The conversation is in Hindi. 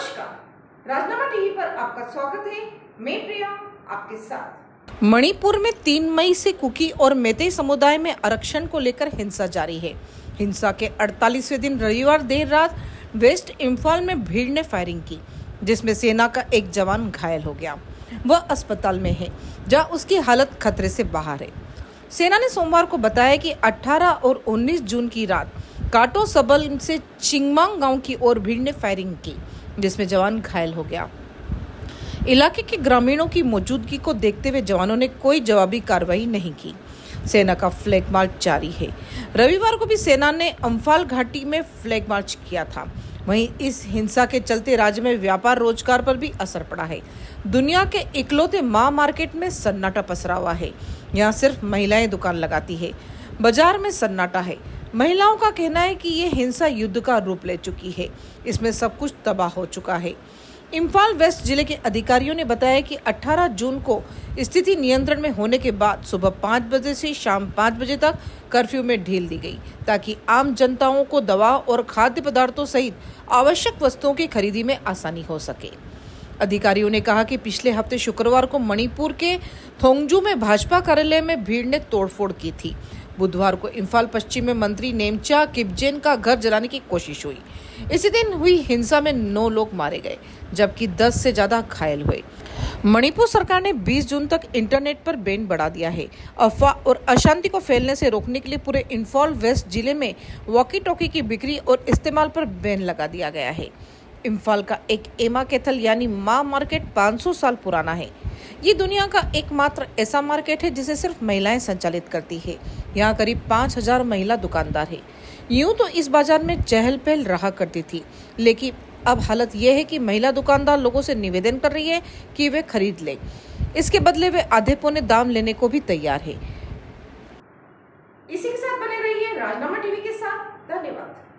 नमस्कार, राजनामा टीवी पर आपका स्वागत है। मैं प्रिया आपके साथ। मणिपुर में 3 मई से कुकी और मेते समुदाय में आरक्षण को लेकर हिंसा जारी है। हिंसा के 48वें दिन रविवार देर रात वेस्ट इम्फाल में भीड़ ने फायरिंग की, जिसमें सेना का एक जवान घायल हो गया। वह अस्पताल में है, जहां उसकी हालत खतरे से बाहर है। सेना ने सोमवार को बताया कि 18 और 19 जून की रात काटो सबल से चिंगमांग गांव की ओर भीड़ ने फायरिंग की, जिसमें जवान घायल हो गया। इलाके के ग्रामीणों की मौजूदगी को देखते हुए जवानों ने कोई जवाबी कार्रवाई नहीं की। सेना का फ्लैग मार्च जारी है। रविवार को भी सेना ने अम्फाल घाटी में फ्लैग मार्च किया था। वहीं इस हिंसा के चलते राज्य में व्यापार रोजगार पर भी असर पड़ा है। दुनिया के इकलौते मां मार्केट में सन्नाटा पसरा हुआ है। यहाँ सिर्फ महिलाएं दुकान लगाती है। बाजार में सन्नाटा है। महिलाओं का कहना है कि ये हिंसा युद्ध का रूप ले चुकी है। इसमें सब कुछ तबाह हो चुका है। इम्फाल वेस्ट जिले के अधिकारियों ने बताया कि 18 जून को स्थिति नियंत्रण में होने के बाद सुबह 5 बजे से शाम 5 बजे तक कर्फ्यू में ढील दी गई, ताकि आम जनताओं को दवा और खाद्य पदार्थों सहित आवश्यक वस्तुओं की खरीदी में आसानी हो सके। अधिकारियों ने कहा कि पिछले हफ्ते शुक्रवार को मणिपुर के थोंगजू में भाजपा कार्यालय में भीड़ ने तोड़फोड़ की थी। बुधवार को इम्फाल पश्चिम में मंत्री नेमचा किपजेन का घर जलाने की कोशिश हुई। इसी दिन हुई हिंसा में 9 लोग मारे गए, जबकि 10 से ज्यादा घायल हुए। मणिपुर सरकार ने 20 जून तक इंटरनेट पर बैन बढ़ा दिया है। अफवाह और अशांति को फैलने से रोकने के लिए पूरे इम्फाल वेस्ट जिले में वॉकी टॉकी की बिक्री और इस्तेमाल पर बैन लगा दिया गया है। इम्फाल का एक एमा कैथल यानी मां मार्केट 500 साल पुराना है। ये दुनिया का एकमात्र ऐसा मार्केट है जिसे सिर्फ महिलाएं संचालित करती है। यहाँ करीब 5000 महिला दुकानदार है। यूं तो इस बाजार में चहल पहल रहा करती थी, लेकिन अब हालत यह है कि महिला दुकानदार लोगों से निवेदन कर रही है कि वे खरीद लें। इसके बदले वे आधे पौने दाम लेने को भी तैयार है। इसी के साथ बने रहिए राजनामा टीवी के साथ। धन्यवाद।